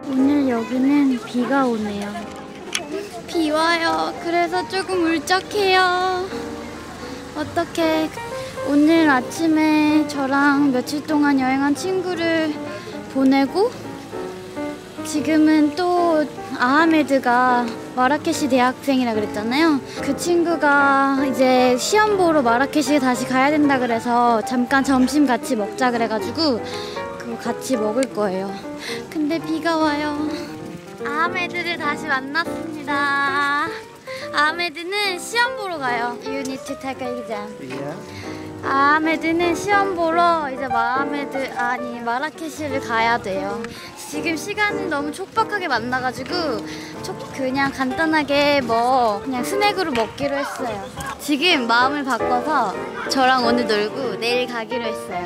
오늘 여기는 비가 오네요. 비 와요. 그래서 조금 울적해요. 어떡해. 오늘 아침에 저랑 며칠 동안 여행한 친구를 보내고 지금은 또 아하메드가 마라케시 대학생이라 그랬잖아요. 그 친구가 이제 시험 보러 마라케시에 다시 가야 된다 그래서 잠깐 점심 같이 먹자 그래가지고 그거 같이 먹을 거예요. 근데 비가 와요. 아하메드를 다시 만났습니다. 아하메드는 시험 보러 가요. You need to take an exam. 아하메드는 시험 보러 이제 마라케시를 가야 돼요. 지금 시간이 너무 촉박하게 만나가지고 그냥 간단하게 그냥 스낵으로 먹기로 했어요. 지금 마음을 바꿔서 저랑 오늘 놀고 내일 가기로 했어요.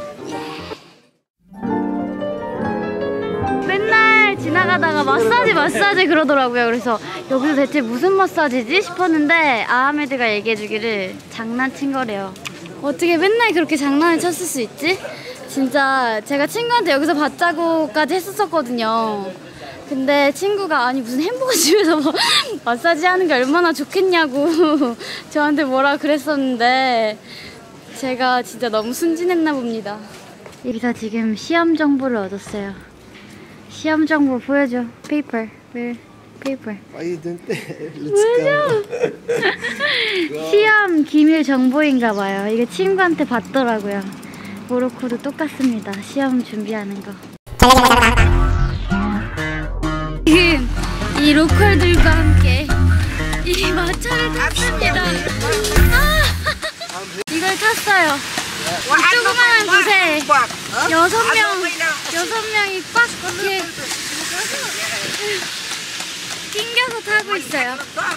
맨날 지나가다가 마사지 그러더라고요. 그래서 여기서 대체 무슨 마사지지 싶었는데 아하메드가 얘기해주기를 장난친 거래요. 어떻게 맨날 그렇게 장난을 쳤을 수 있지? 진짜 제가 친구한테 여기서 받자고까지 했었거든요. 근데 친구가 아니 무슨 햄버거 집에서 마사지 하는 게 얼마나 좋겠냐고 저한테 뭐라 그랬었는데 제가 진짜 너무 순진했나 봅니다. 여기서 지금 시험 정보를 얻었어요. 시험 정보 보여줘. 페이퍼. 페이퍼. 뭐죠? 시험 기밀 정보인가 봐요. 이게 친구한테 받더라고요. 모로코도 똑같습니다. 시험 준비하는 거. 지금 이 로컬들과 함께 이 마차를 탔습니다. 이걸 탔어요. 이 조그만한 곳에 6명이 꽉 이렇게 낑겨서 타고 있어요.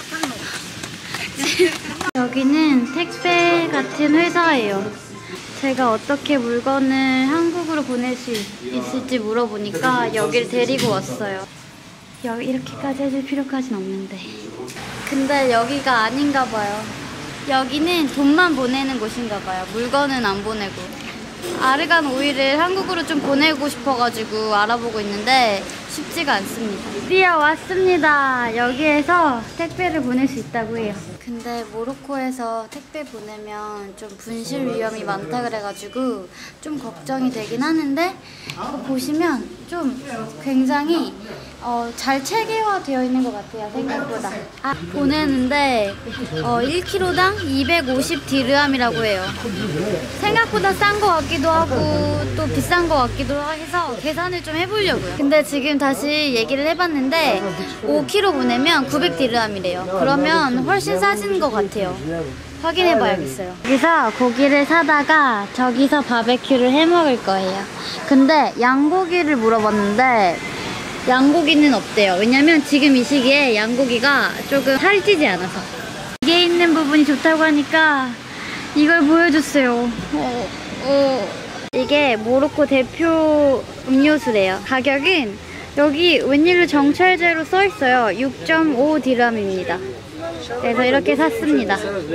여기는 택배 같은 회사예요. 제가 어떻게 물건을 한국으로 보낼 수 있을지 물어보니까 여길 데리고 왔어요. 이렇게까지 해줄 필요까지는 없는데. 근데 여기가 아닌가 봐요. 여기는 돈만 보내는 곳인가 봐요. 물건은 안 보내고. 아르간 오일을 한국으로 좀 보내고 싶어가지고 알아보고 있는데 쉽지가 않습니다. 드디어 왔습니다. 여기에서 택배를 보낼 수 있다고 해요. 근데 모로코에서 택배 보내면 좀 분실 위험이 많다 그래가지고 좀 걱정이 되긴 하는데 이거 보시면 좀 굉장히 잘 체계화되어 있는 것 같아요. 생각보다. 보내는데 1kg당 250 디르함이라고 해요. 생각보다 싼 것 같기도 하고 또 비싼 것 같기도 해서 계산을 좀 해보려고요. 근데 지금 다시 얘기를 해봤는데 5kg 보내면 900 디르함이래요. 그러면 훨씬 싸진 것 같아요. 확인해봐야겠어요. 여기서 고기를 사다가 저기서 바베큐를 해먹을 거예요. 근데 양고기를 물어봤는데 양고기는 없대요. 왜냐면 지금 이 시기에 양고기가 조금 살찌지 않아서. 이게 있는 부분이 좋다고 하니까 이걸 보여줬어요. 이게 모로코 대표 음료수래요. 가격은 여기 웬일로 정찰제로 써있어요. 6.5 디람입니다. 그래서 이렇게 샀습니다.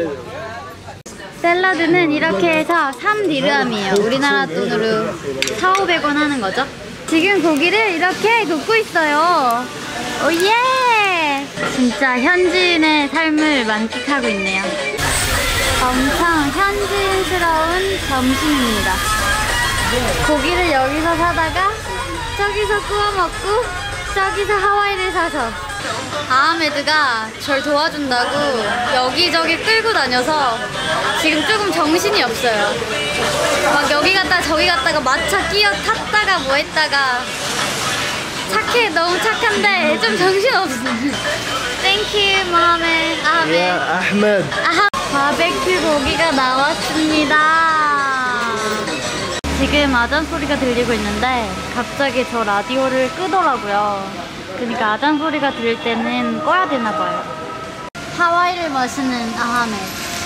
샐러드는 이렇게 해서 3 디람이에요. 우리나라 돈으로 400~500원 하는 거죠. 지금 고기를 이렇게 굽고 있어요. 오예! 진짜 현지인의 삶을 만끽하고 있네요. 엄청 현지인스러운 점심입니다. 고기를 여기서 사다가 저기서 구워 먹고 저기서 하와이를 사서 아하메드가 절 도와준다고 여기저기 끌고 다녀서 지금 조금 정신이 없어요. 막 여기 갔다가 저기 갔다가 마차 끼어 탔다가 뭐 했다가 착해. 너무 착한데 좀 정신없어요. 땡큐 모하메드. 아하메드. 바베큐 고기가 나왔습니다. 지금 아잔 소리가 들리고 있는데 갑자기 저 라디오를 끄더라고요. 그러니까 아잔 소리가 들릴 때는 꺼야 되나 봐요. 하와이를 마시는 아하메드.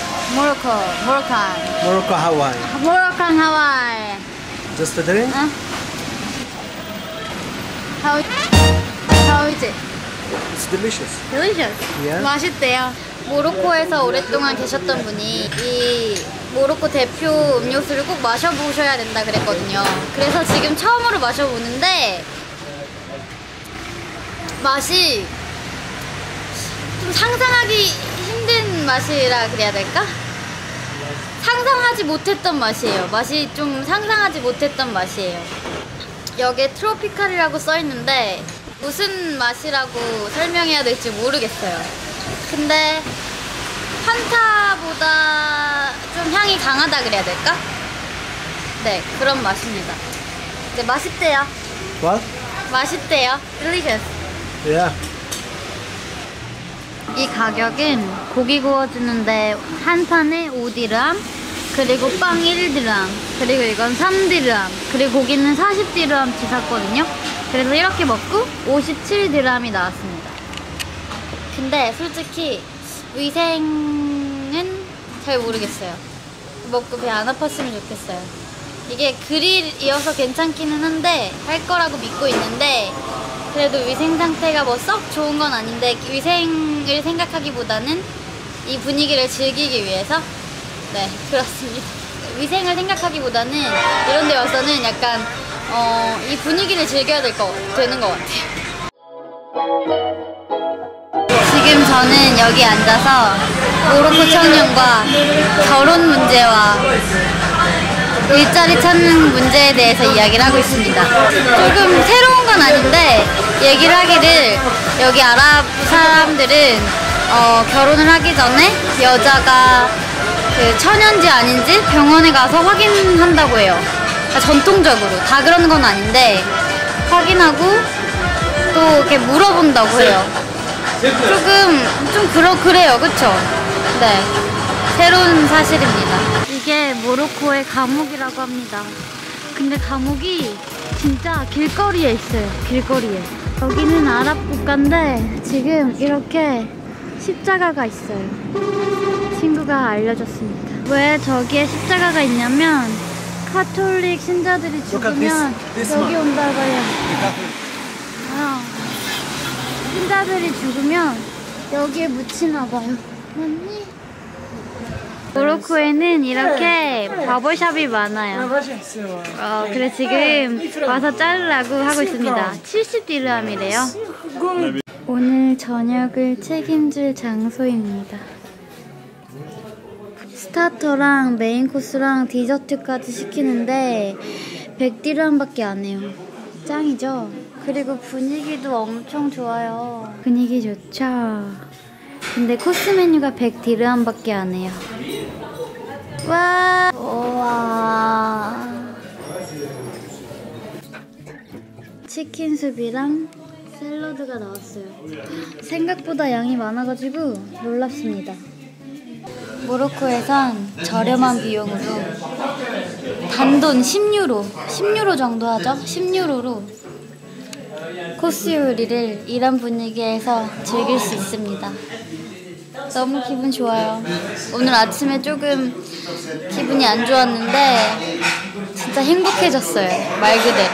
Morocco, Hawaii. 모로칸 하와이. Just a drink? How is it? It's delicious. Delicious. Yeah. 맛있대요. 모로코에서 오랫동안 계셨던 분이 이 모로코 대표 음료수를 꼭 마셔보셔야 된다 그랬거든요. 그래서 지금 처음으로 마셔보는데 맛이 좀 상상하기 힘든 맛이라 그래야 될까? 상상하지 못했던 맛이에요. 맛이 좀 상상하지 못했던 맛이에요. 여기에 트로피칼이라고 써있는데 무슨 맛이라고 설명해야 될지 모르겠어요. 근데 판타보다 좀 향이 강하다 그래야 될까? 네, 그런 맛입니다. 이제 맛있대요. What? 맛있대요. Delicious. Yeah. 이 가격은 고기 구워주는데 한 판에 5디람, 그리고 빵 1디람, 그리고 이건 3디람, 그리고 고기는 40디람치 샀거든요. 그래서 이렇게 먹고 57디람이 나왔습니다. 근데 솔직히 위생은 잘 모르겠어요. 먹고 배 안 아팠으면 좋겠어요. 이게 그릴이어서 괜찮기는 한데 할 거라고 믿고 있는데 그래도 위생 상태가 뭐 썩 좋은 건 아닌데 위생을 생각하기보다는 이 분위기를 즐기기 위해서 네 그렇습니다. 위생을 생각하기보다는 이런 데 와서는 약간 이 분위기를 즐겨야 되는 것 같아요. 지금 저는 여기 앉아서 모로코 청년과 결혼 문제와 일자리 찾는 문제에 대해서 이야기를 하고 있습니다. 조금 새로운 건 아닌데 얘기를 하기를 여기 아랍 사람들은 결혼을 하기 전에 여자가 그 천연지 아닌지 병원에 가서 확인한다고 해요. 그러니까 전통적으로 다 그러는 건 아닌데 확인하고 또 이렇게 물어본다고 해요. 조금 좀 그래요, 그쵸? 네, 새로운 사실입니다. 이게 모로코의 감옥이라고 합니다. 근데 감옥이 진짜 길거리에 있어요. 길거리에. 여기는 아랍 국가인데 지금 이렇게 십자가가 있어요. 친구가 알려줬습니다. 왜 저기에 십자가가 있냐면 카톨릭 신자들이 죽으면 여기 온다고 해요. 신자들이 죽으면 여기에 묻히나 봐요. 맞니? 모로코에는 이렇게 바버샵이 많아요. 그래 지금 와서 자르라고 하고 있습니다. 70디람이래요. 오늘 저녁을 책임질 장소입니다. 스타터랑 메인 코스랑 디저트까지 시키는데 100디람밖에 안 해요. 짱이죠? 그리고 분위기도 엄청 좋아요. 분위기 좋죠? 근데 코스 메뉴가 100디람밖에 안 해요. 와, 우와. 치킨 수프랑 샐러드가 나왔어요. 생각보다 양이 많아가지고 놀랍습니다. 모로코에선 저렴한 비용으로 단돈 10유로 정도 하죠? 10유로로 코스 요리를 이런 분위기에서 즐길 수 있습니다. 너무 기분 좋아요. 오늘 아침에 조금 기분이 안 좋았는데 진짜 행복해졌어요. 말 그대로.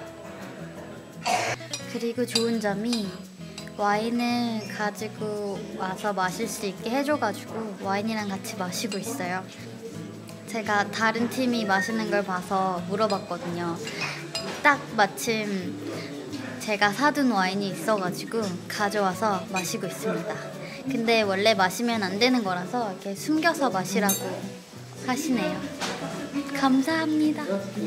그리고 좋은 점이 와인을 가지고 와서 마실 수 있게 해줘가지고 와인이랑 같이 마시고 있어요. 제가 다른 팀이 마시는 걸 봐서 물어봤거든요. 딱 마침 제가 사둔 와인이 있어가지고 가져와서 마시고 있습니다. 근데 원래 마시면 안 되는 거라서 이렇게 숨겨서 마시라고 하시네요. 감사합니다.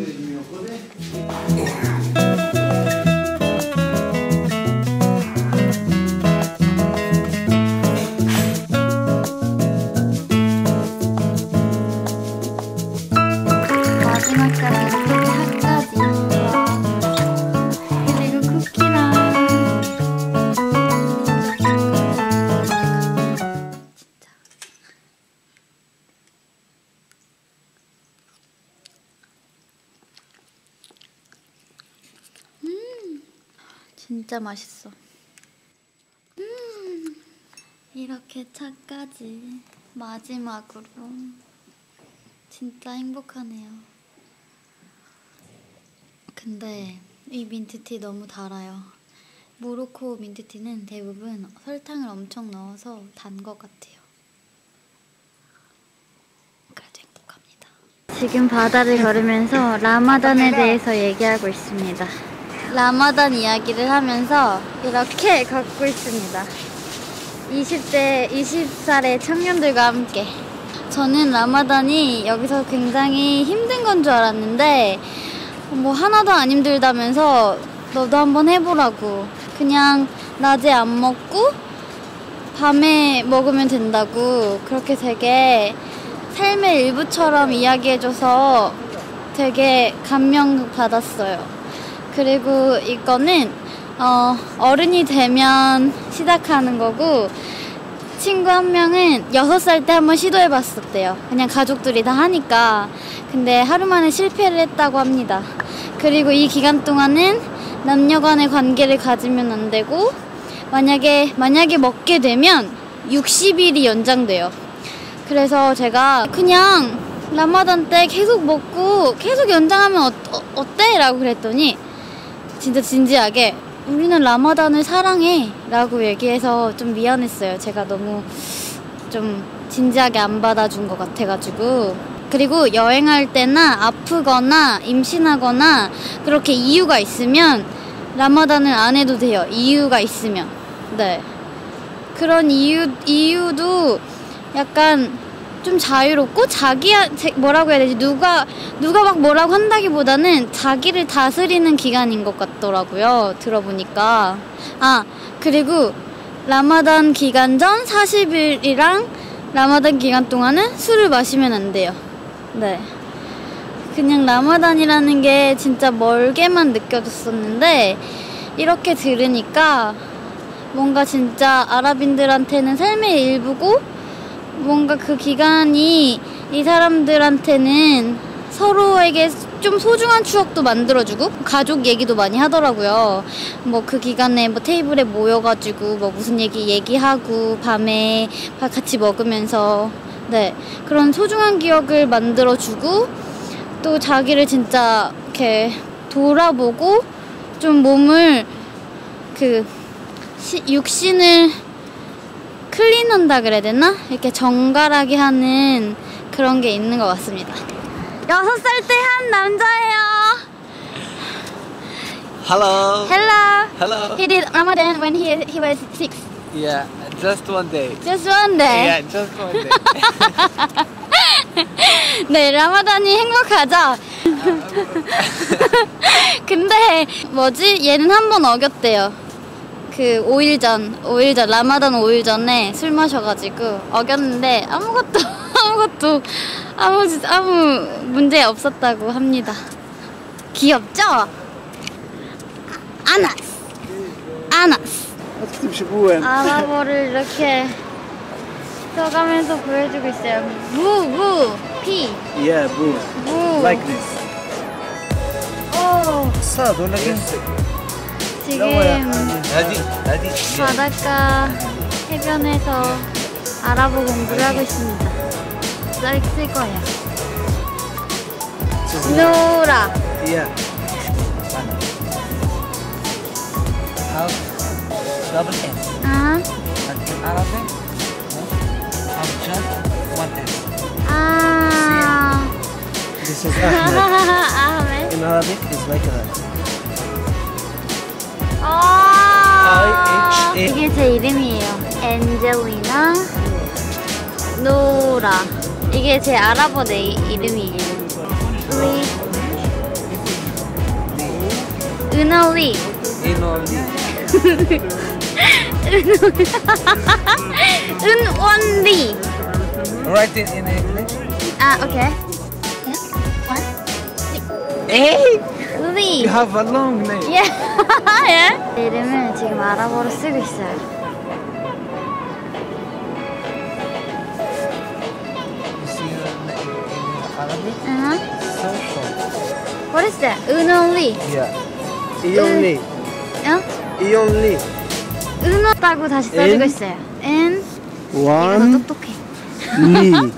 마지막까지 차까지 그리고 쿠키랑 진짜 맛있어. 이렇게 차까지 마지막으로 진짜 행복하네요. 근데 이 민트티 너무 달아요. 모로코 민트티는 대부분 설탕을 엄청 넣어서 단 것 같아요. 그래도 행복합니다. 지금 바다를 걸으면서 라마단에 대해서 얘기하고 있습니다. 라마단 이야기를 하면서 이렇게 걷고 있습니다. 20살의 청년들과 함께. 저는 라마단이 여기서 굉장히 힘든 건 줄 알았는데 뭐 하나도 안 힘들다면서 너도 한번 해보라고. 그냥 낮에 안 먹고 밤에 먹으면 된다고 그렇게 되게 삶의 일부처럼 이야기해줘서 되게 감명받았어요. 그리고 이거는 어른이 되면 시작하는 거고 친구 한 명은 6살 때 한번 시도해봤었대요. 그냥 가족들이 다 하니까. 근데 하루 만에 실패를 했다고 합니다. 그리고 이 기간 동안은 남녀 간의 관계를 가지면 안 되고 만약에 먹게 되면 60일이 연장돼요. 그래서 제가 그냥 라마단 때 계속 먹고 계속 연장하면 어때? 라고 그랬더니 진짜 진지하게 우리는 라마단을 사랑해 라고 얘기해서 좀 미안했어요. 제가 너무 좀 진지하게 안 받아준 것 같아가지고. 그리고 여행할 때나 아프거나 임신하거나 그렇게 이유가 있으면 라마단을 안 해도 돼요. 이유가 있으면. 네. 그런 이유도 약간 좀 자유롭고 뭐라고 해야 되지? 누가 막 뭐라고 한다기보다는 자기를 다스리는 기간인 것 같더라고요. 들어보니까. 그리고 라마단 기간 전 40일이랑 라마단 기간 동안은 술을 마시면 안 돼요. 네. 그냥 라마단이라는 게 진짜 멀게만 느껴졌었는데 이렇게 들으니까 뭔가 진짜 아랍인들한테는 삶의 일부고 뭔가 그 기간이 이 사람들한테는 서로에게 좀 소중한 추억도 만들어주고 가족 얘기도 많이 하더라고요. 뭐 그 기간에 뭐 테이블에 모여가지고 뭐 무슨 얘기하고 밤에 밥 같이 먹으면서 네 그런 소중한 기억을 만들어주고 또 자기를 진짜 이렇게 돌아보고 좀 몸을 육신을 클린한다 그래야 되나? 이렇게 정갈하게 하는 그런 게 있는 것 같습니다. 6살 때 한 남자예요. Hello. Hello. Hello. He did Ramadan when he was 6. Yeah, just one day. Just one day. Yeah, just one day. 네, 라마단이 행복하죠? 근데 뭐지? 얘는 한 번 어겼대요. 그 5일 전 라마단 5일 전에 술 마셔가지고 어겼는데 아무 문제 없었다고 합니다. 귀엽죠? 아나스 아랍어를 이렇게 써가면서 보여주고 있어요. 피 Yeah, boo. 무 Like this. 오 صاد ولا كيف؟ 지금 هذه 바닷가 해변에서 아랍어 공부를 하고 있습니다. 써있을 거예요. 노라. Yeah. double S. 아, And in Arabic, I'm just one S. 아. This is Ahmed. 아멘. In Arabic, it's like that. 아. IHA. 이게 제 이름이에요. 엔젤리나 노라. 이게 제 아랍어 이름이에요. 은어리. 은원리. Write it in English. 아, 오케이. Hey! 리. You have a long name. 예. 예. 이름을 지금 아랍어로 쓰고 있어요. You see your name in Arabic? So short. What is that? 은어리. Yeah. Ionli. 어? Ionli. 은어라고 다시 써주고 있어요. 은. 이거 One 똑똑해. li.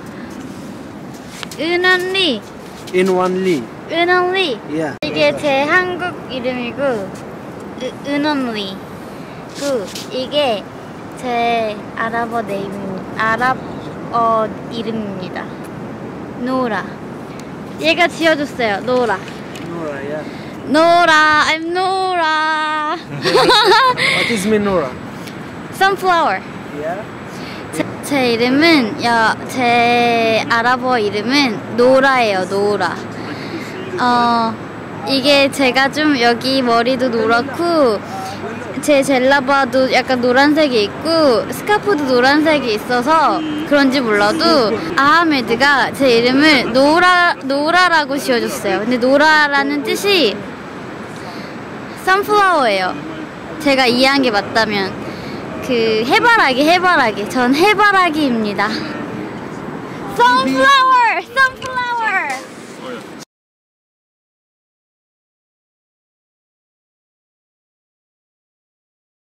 은원리. In one li. 은원리. Yeah. 이게 제 한국 이름이고 은원리. 이게 제 아랍어 이름입니다. 노라. 얘가 지어줬어요. 노라. Nora, yeah. Nora, I'm Nora. What is menorah? Sunflower. Yeah. 제 이름은 제 아랍어 이름은 노라예요. 노라. 이게 제가 좀 여기 머리도 노랗고 제 젤라바도 약간 노란색이 있고 스카프도 노란색이 있어서 그런지 몰라도 아하메드가 제 이름을 노라라고 지어줬어요. 근데 노라라는 뜻이 선플라워예요. 제가 이해한 게 맞다면 그 해바라기 전 해바라기입니다. Sunflower.